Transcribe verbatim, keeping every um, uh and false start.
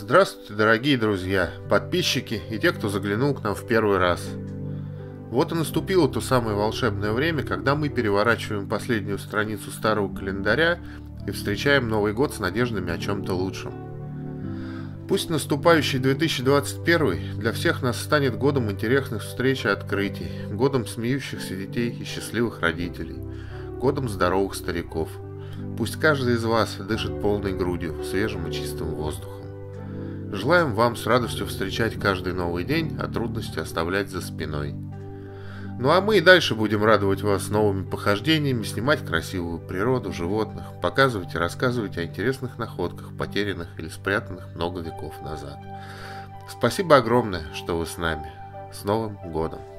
Здравствуйте, дорогие друзья, подписчики и те, кто заглянул к нам в первый раз. Вот и наступило то самое волшебное время, когда мы переворачиваем последнюю страницу старого календаря и встречаем Новый год с надеждами о чем-то лучшем. Пусть наступающий две тысячи двадцать первый для всех нас станет годом интересных встреч и открытий, годом смеющихся детей и счастливых родителей, годом здоровых стариков. Пусть каждый из вас дышит полной грудью, свежим и чистым воздухом. Желаем вам с радостью встречать каждый новый день, а трудности оставлять за спиной. Ну а мы и дальше будем радовать вас новыми похождениями, снимать красивую природу, животных, показывать и рассказывать о интересных находках, потерянных или спрятанных много веков назад. Спасибо огромное, что вы с нами. С Новым годом!